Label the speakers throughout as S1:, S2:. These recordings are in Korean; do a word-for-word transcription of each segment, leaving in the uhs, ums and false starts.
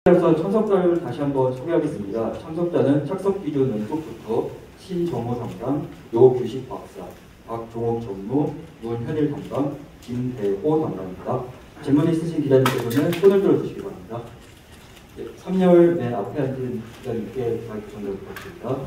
S1: 이어서 참석자를 다시 한번 소개하겠습니다. 참석자는 착석 기준 왼쪽부터 신정호 담당, 요규식 박사, 박종옥 전무, 문현일 담당, 김대호 담당입니다. 질문 있으신 기자님께서는 손을 들어주시기 바랍니다. 네, 삼 열 맨 앞에 앉은 기자님께 마이크 전달 부탁드립니다.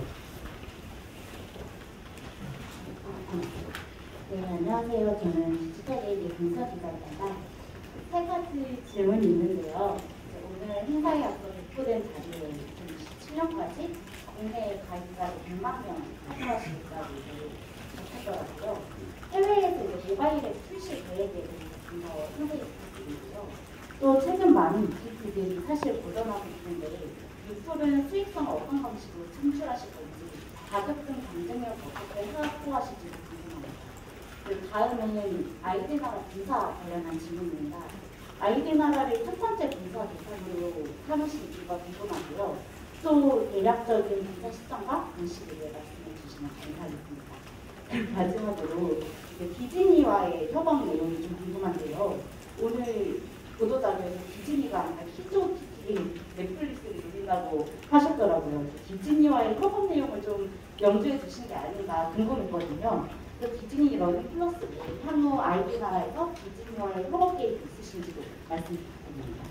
S2: 네, 안녕하세요. 저는 디지털데일리 분석기자입니다. 세 가지 질문이 있는데요. 오늘 행사에 앞서 배포된 자료에 이천이십칠 년까지 국내 가입자를 백만 명 확보하시겠다고 적혔더라고요. 해외에서 이제 모바일 앱 출시 계획에 대해서 상세히 부탁드리고요. 또 최근 많은 이티피들이 사실 보전하고 있는데 유풀은 수익성을 어떤 방식으로 창출하실 건지 가격 등 경쟁력 어떻게 확보하실지 궁금합니다. 그리고 다음은 아이디나라 분사 관련한 질문입니다. 아이디나라를 첫 번째 분사 대상으로 삼으신 이유가 궁금하고요. 또 대략적인 분사 시점과 방식에 대해 말씀해 주시면 감사하겠습니다. 마지막으로 디즈니와의 협업 내용이 좀 궁금한데요. 오늘 보도자료에서 디즈니가 키조티티 넷플릭스를 노린다고 하셨더라고요. 디즈니와의 협업 내용을 좀 염두에 두신 게 아닌가 궁금했거든요. 디즈니 러닝 플러스 향후 아이디나라에서 디즈니와의 협업 계획이 있으신지도 말씀 부탁드립니다.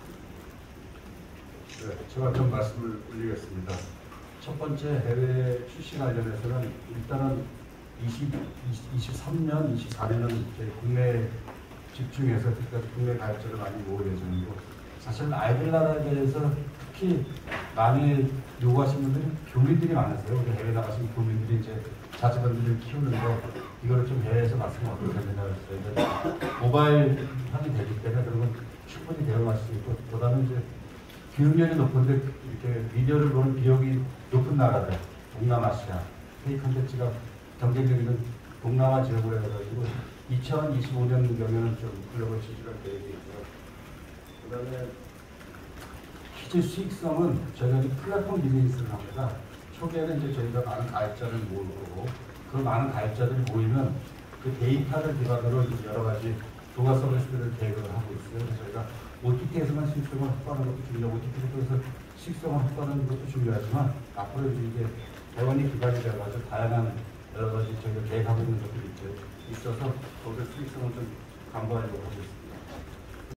S3: 네, 제가 좀 말씀을 올리겠습니다. 첫 번째 해외 출시 관련해서는 일단은 이십, 이십삼 년, 이십사 년은 저희 국내 집중해서 특히 국내 가입자를 많이 모을 예정이고, 사실 아이들나라에 대해서 특히 많이 요구하시는 분들이 교민들이 많으세요. 우리 해외 나가신 교민들이 이제 자제분들을 키우는데 이걸 좀 해외에서 말씀을 어떻게 되느냐 그랬어요. 모바일 하게 되기 때문에 그런 건 충분히 대응할 수 있고, 보다는 이제 교육열이 높은데 이렇게 미디어를 보는 비용이 높은 나라들, 동남아시아, K 컨텐츠가 경쟁력있는 동남아 지역으로 해가지고 이천이십오 년경에는 좀 글로벌 진출할 계획이 있고요. 그 다음에 퀴즈 수익성은 저희가 플랫폼 비즈니스를 합니다. 초기에는 이제 저희가 많은 가입자를 모으고, 그 많은 가입자들이 모이면 그 데이터를 기반으로 여러 가지 부가 서비스들을 계획을 하고 있어요. 그래서 저희가 오티티에서만 수익성을 확보하는 것도 중요하고, 오티티를 통해서 수익성을 확보하는 것도 중요하지만, 앞으로 이제 대원이 기반이 되어가지고 다양한 여러 가지 저희가 계획하고 있는 것들이 있어서 거기서 수익성을 좀 강구하려고 하고 있습니다.